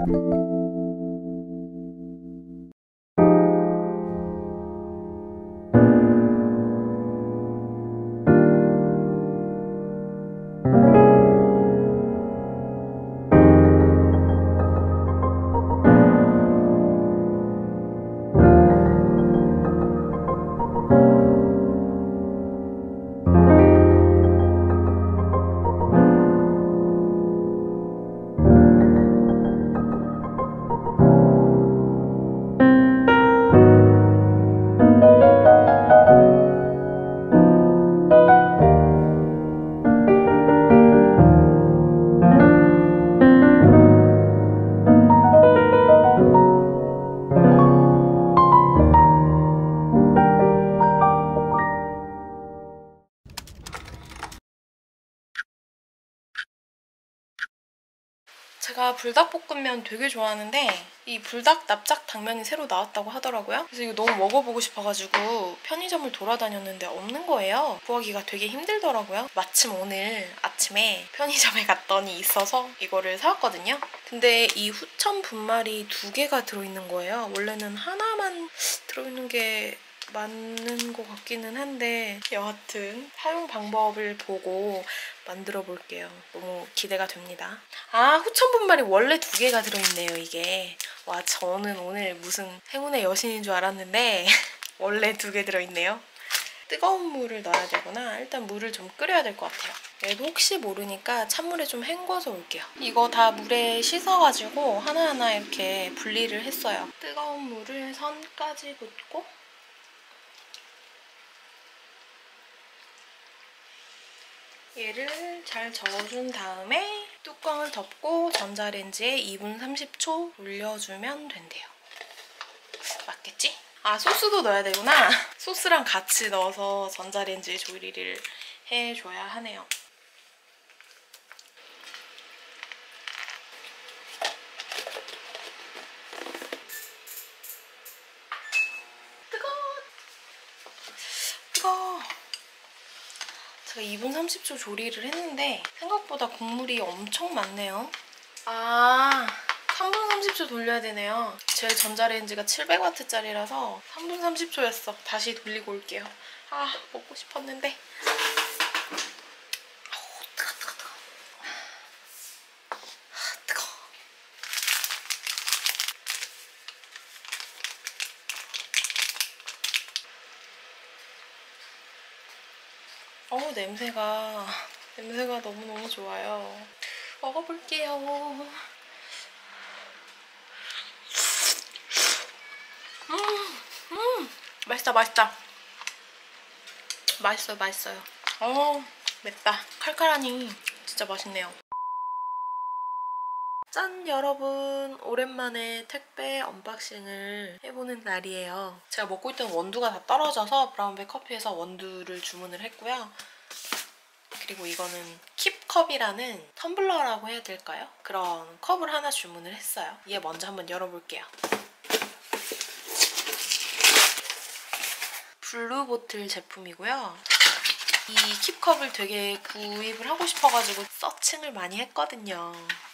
제가 불닭볶음면 되게 좋아하는데 이 불닭 납작 당면이 새로 나왔다고 하더라고요. 그래서 이거 너무 먹어보고 싶어가지고 편의점을 돌아다녔는데 없는 거예요. 구하기가 되게 힘들더라고요. 마침 오늘 아침에 편의점에 갔더니 있어서 이거를 사왔거든요. 근데 이 후천 분말이 2개가 들어있는 거예요. 원래는 하나만 들어있는 게 맞는 것 같기는 한데 여하튼 사용 방법을 보고 만들어 볼게요. 너무 기대가 됩니다. 아, 후천 분말이 원래 2개가 들어있네요, 이게. 와, 저는 오늘 무슨 행운의 여신인 줄 알았는데 원래 2개 들어있네요. 뜨거운 물을 넣어야 되구나. 일단 물을 좀 끓여야 될 것 같아요. 그래도 혹시 모르니까 찬물에 좀 헹궈서 올게요. 이거 다 물에 씻어가지고 하나하나 이렇게 분리를 했어요. 뜨거운 물을 선까지 붓고 얘를 잘 저어준 다음에 뚜껑을 덮고 전자레인지에 2분 30초 돌려주면 된대요. 맞겠지? 아, 소스도 넣어야 되구나. 소스랑 같이 넣어서 전자레인지에 조리를 해줘야 하네요. 뜨거워. 제가 2분 30초 조리를 했는데 생각보다 국물이 엄청 많네요. 아, 3분 30초 돌려야 되네요. 제 전자레인지가 700W짜리라서 3분 30초였어. 다시 돌리고 올게요. 아, 먹고 싶었는데. 어우, 뜨거. 아, 뜨거. 어우, 냄새가 너무너무 좋아요. 먹어볼게요. 맛있다. 맛있어요. 맵다. 칼칼하니 진짜 맛있네요. 짠, 여러분. 오랜만에 택배 언박싱을 해보는 날이에요. 제가 먹고 있던 원두가 다 떨어져서 브라운백 커피에서 원두를 주문을 했고요. 그리고 이거는 킵컵이라는 텀블러라고 해야 될까요? 그런 컵을 하나 주문을 했어요. 얘 먼저 한번 열어볼게요. 블루보틀 제품이고요. 이 킵컵을 되게 구입을 하고 싶어가지고 서칭을 많이 했거든요.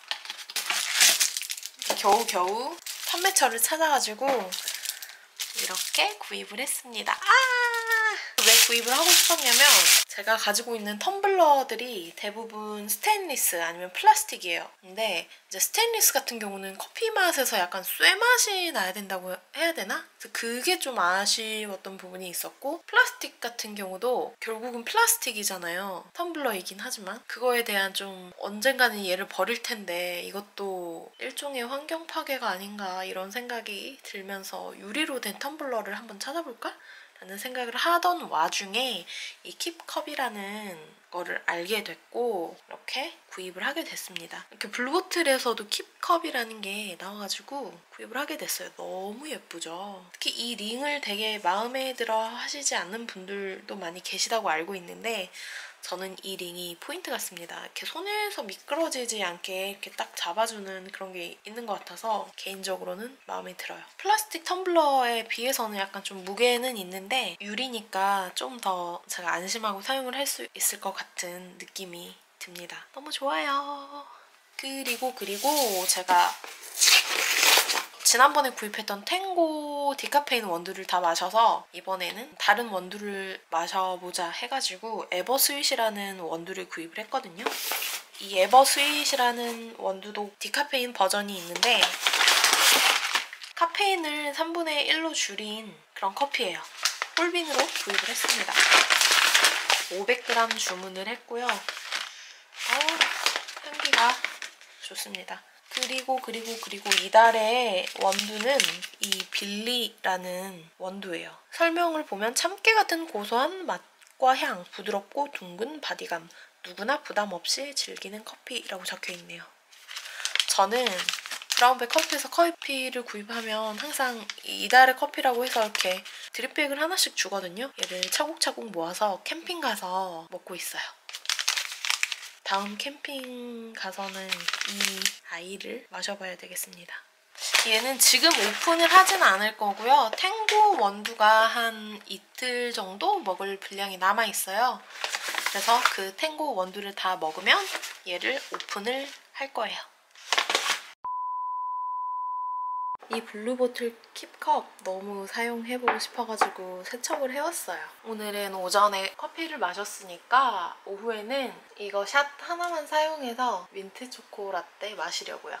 겨우겨우 판매처를 찾아가지고 이렇게 구입을 했습니다. 왜 구입을 하고 싶었냐면 제가 가지고 있는 텀블러들이 대부분 스테인리스 아니면 플라스틱이에요. 근데 이제 스테인리스 같은 경우는 커피 맛에서 약간 쇠맛이 나야 된다고 해야 되나? 그래서 그게 좀 아쉬웠던 부분이 있었고, 플라스틱 같은 경우도 결국은 플라스틱이잖아요. 텀블러이긴 하지만 그거에 대한 좀 언젠가는 얘를 버릴 텐데 이것도 일종의 환경 파괴가 아닌가 이런 생각이 들면서 유리로 된 텀블러를 한번 찾아볼까? 라는 생각을 하던 와중에 이 킵컵이라는 거를 알게 됐고 이렇게 구입을 하게 됐습니다. 이렇게 블루보틀에서도 킵컵이라는 게 나와가지고 구입을 하게 됐어요. 너무 예쁘죠? 특히 이 링을 되게 마음에 들어 하시지 않는 분들도 많이 계시다고 알고 있는데 저는 이 링이 포인트 같습니다. 이렇게 손에서 미끄러지지 않게 이렇게 딱 잡아주는 그런 게 있는 것 같아서 개인적으로는 마음에 들어요. 플라스틱 텀블러에 비해서는 약간 좀 무게는 있는데 유리니까 좀 더 제가 안심하고 사용을 할 수 있을 것 같은 느낌이 듭니다. 너무 좋아요. 그리고 제가 지난번에 구입했던 탱고 디카페인 원두를 다 마셔서 이번에는 다른 원두를 마셔보자 해가지고 에버스윗이라는 원두를 구입을 했거든요. 이 에버스윗이라는 원두도 디카페인 버전이 있는데 카페인을 3분의 1로 줄인 그런 커피예요. 홀빈으로 구입을 했습니다. 500g 주문을 했고요. 향기가 좋습니다. 그리고 이달의 원두는 이 빌리라는 원두예요. 설명을 보면 참깨 같은 고소한 맛과 향, 부드럽고 둥근 바디감, 누구나 부담 없이 즐기는 커피라고 적혀있네요. 저는 브라운백 커피에서 커피를 구입하면 항상 이달의 커피라고 해서 이렇게 드립백을 하나씩 주거든요. 얘를 차곡차곡 모아서 캠핑 가서 먹고 있어요. 다음 캠핑 가서는 이 아이를 마셔봐야 되겠습니다. 얘는 지금 오픈을 하진 않을 거고요. 탱고 원두가 한 이틀 정도 먹을 분량이 남아있어요. 그래서 그 탱고 원두를 다 먹으면 얘를 오픈을 할 거예요. 이 블루보틀 킵컵 너무 사용해보고 싶어가지고 세척을 해왔어요. 오늘은 오전에 커피를 마셨으니까 오후에는 이거 샷 하나만 사용해서 민트 초코 라떼 마시려고요.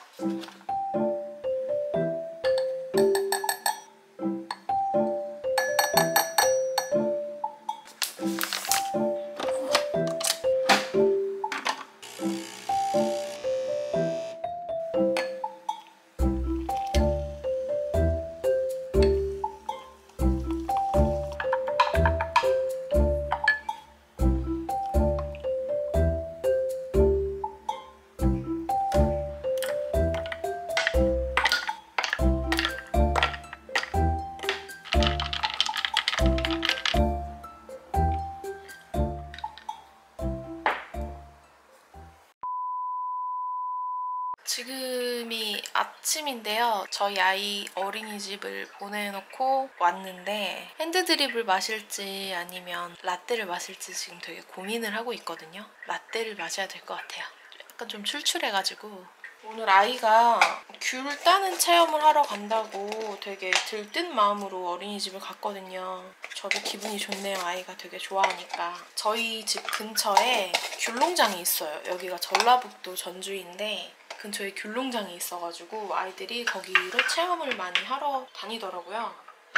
지금이 아침인데요. 저희 아이 어린이집을 보내놓고 왔는데 핸드드립을 마실지 아니면 라떼를 마실지 지금 되게 고민을 하고 있거든요. 라떼를 마셔야 될 것 같아요. 약간 좀 출출해가지고. 오늘 아이가 귤 따는 체험을 하러 간다고 되게 들뜬 마음으로 어린이집을 갔거든요. 저도 기분이 좋네요. 아이가 되게 좋아하니까. 저희 집 근처에 귤농장이 있어요. 여기가 전라북도 전주인데 근처에 귤농장이 있어가지고 아이들이 거기로 체험을 많이 하러 다니더라고요.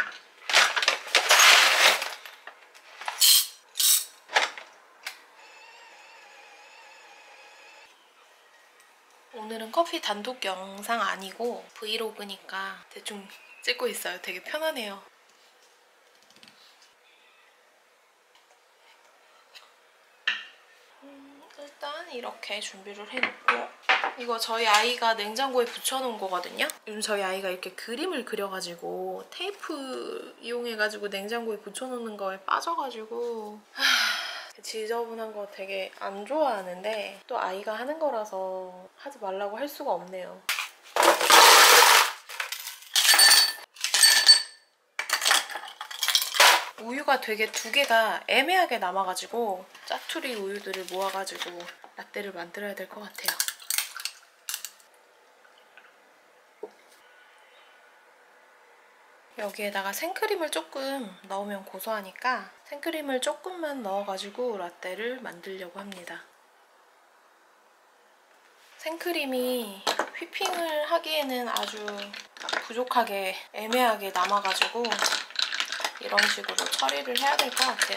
오늘은 커피 단독 영상 아니고 브이로그니까 대충 찍고 있어요. 되게 편하네요. 일단 이렇게 준비를 해놓고 이거 저희 아이가 냉장고에 붙여놓은 거거든요. 요즘 저희 아이가 이렇게 그림을 그려가지고 테이프 이용해가지고 냉장고에 붙여놓는 거에 빠져가지고 지저분한 거 되게 안 좋아하는데 또 아이가 하는 거라서 하지 말라고 할 수가 없네요. 우유가 되게 두 개가 애매하게 남아가지고 짜투리 우유들을 모아가지고 라떼를 만들어야 될 것 같아요. 여기에다가 생크림을 조금 넣으면 고소하니까 생크림을 조금만 넣어가지고 라떼를 만들려고 합니다. 생크림이 휘핑을 하기에는 아주 부족하게 애매하게 남아가지고 이런 식으로 처리를 해야 될 것 같아요.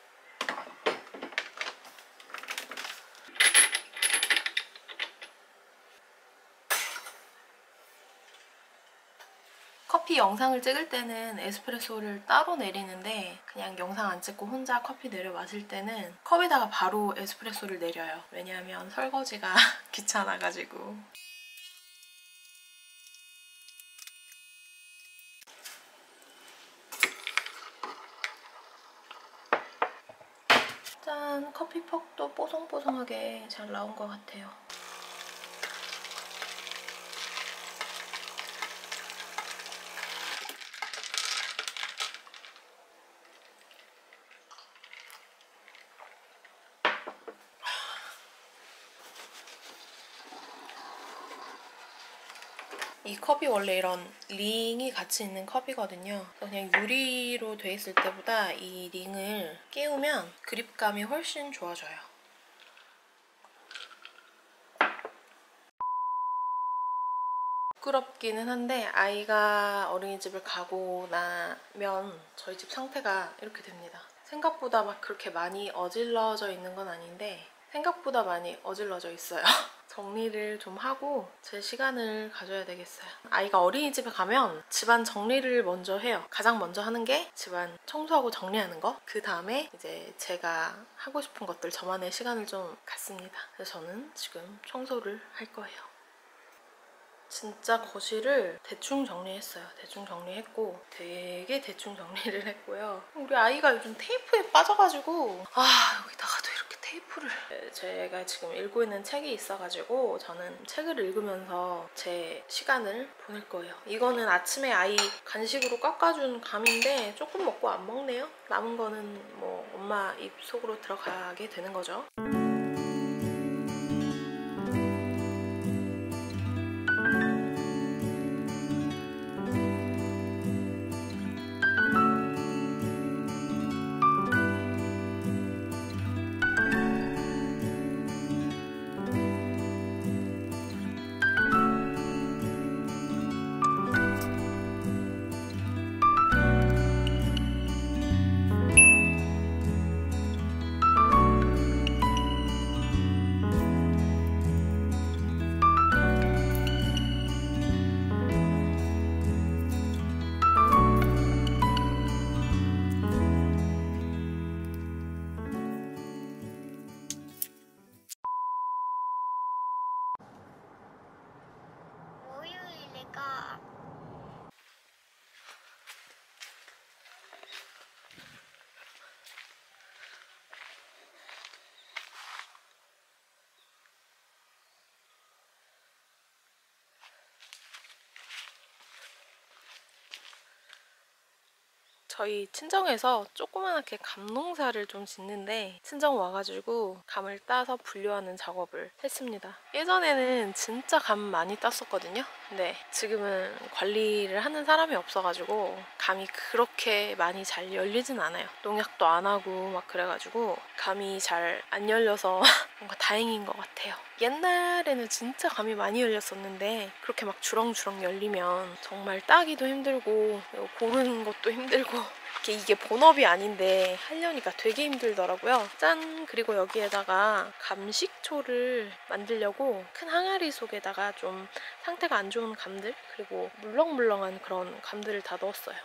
커피 영상을 찍을 때는 에스프레소를 따로 내리는데 그냥 영상 안 찍고 혼자 커피 내려 마실 때는 컵에다가 바로 에스프레소를 내려요. 왜냐하면 설거지가 귀찮아가지고. 짠! 커피퍽도 뽀송뽀송하게 잘 나온 것 같아요. 이 컵이 원래 이런 링이 같이 있는 컵이거든요. 그냥 유리로 돼 있을 때보다 이 링을 끼우면 그립감이 훨씬 좋아져요. 부끄럽기는 한데 아이가 어린이집을 가고 나면 저희 집 상태가 이렇게 됩니다. 생각보다 막 그렇게 많이 어질러져 있는 건 아닌데 생각보다 많이 어질러져 있어요. 정리를 좀 하고 제 시간을 가져야 되겠어요. 아이가 어린이집에 가면 집안 정리를 먼저 해요. 가장 먼저 하는 게 집안 청소하고 정리하는 거. 그 다음에 이제 제가 하고 싶은 것들 저만의 시간을 좀 갖습니다. 그래서 저는 지금 청소를 할 거예요. 진짜 거실을 대충 정리했어요. 대충 정리했고 되게 대충 정리를 했고요. 우리 아이가 요즘 테이프에 빠져가지고 여기다가도 이렇게 테이프를. 제가 지금 읽고 있는 책이 있어가지고 저는 책을 읽으면서 제 시간을 보낼 거예요. 이거는 아침에 아이 간식으로 깎아준 감인데 조금 먹고 안 먹네요. 남은 거는 뭐 엄마 입 속으로 들어가게 되는 거죠. 저희 친정에서 조그맣게 감농사를 좀 짓는데 친정 와가지고 감을 따서 분류하는 작업을 했습니다. 예전에는 진짜 감 많이 땄었거든요. 근데 지금은 관리를 하는 사람이 없어가지고 감이 그렇게 많이 잘 열리진 않아요. 농약도 안 하고 막 그래가지고 감이 잘 안 열려서 뭔가 다행인 것 같아요. 옛날에는 진짜 감이 많이 열렸었는데 그렇게 막 주렁주렁 열리면 정말 따기도 힘들고 고르는 것도 힘들고 이게 본업이 아닌데 하려니까 되게 힘들더라고요. 짠! 그리고 여기에다가 감식초를 만들려고 큰 항아리 속에다가 좀 상태가 안 좋은 감들 그리고 물렁물렁한 그런 감들을 다 넣었어요.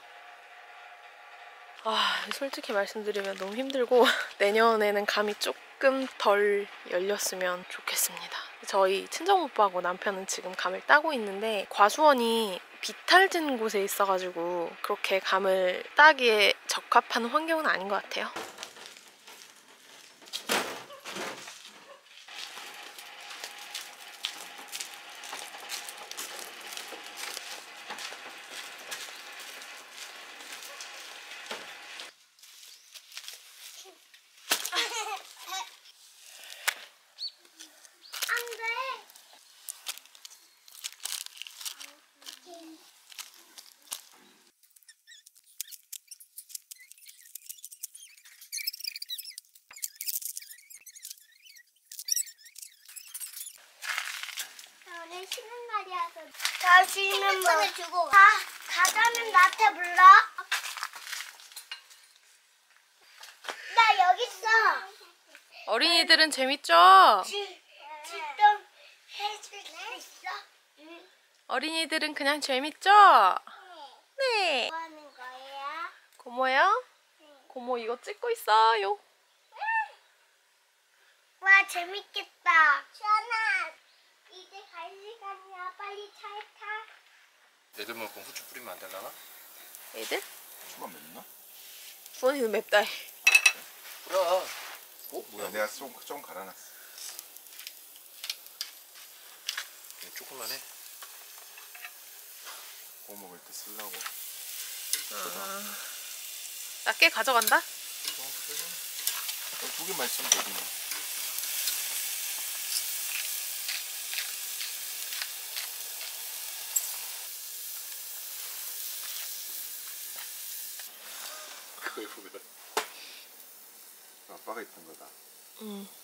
솔직히 말씀드리면 너무 힘들고 내년에는 감이 조금 덜 열렸으면 좋겠습니다. 저희 친정오빠하고 남편은 지금 감을 따고 있는데 과수원이 비탈진 곳에 있어가지고 그렇게 감을 따기에 적합한 환경은 아닌 것 같아요. 오늘 쉬는 날이어서 다 쉬는 날 주고 가자면 나한테 불러. 나 여기 있어. 어린이들은 재밌죠? 지금 해줄 수 있어? 응. 어린이들은 그냥 재밌죠? 네. 뭐 하는 거야? 고모요? 고모 이거 찍고 있어요. 와 재밌겠다. 시원아 이제 갈 시간이야. 빨리 차에 타. 애들 먹고 후추 뿌리면 안 되려나? 애들? 후추가 맵나? 부원이는 맵다. 뿌려. 뭐야? 내가 좀 갈아놨어. 조금만 해. 구워 먹을 때 쓰려고. 나 꽤 가져간다? 그래. 2개만 있으면 되지 뭐. 그거 보면 아빠가 입던 거다. 응.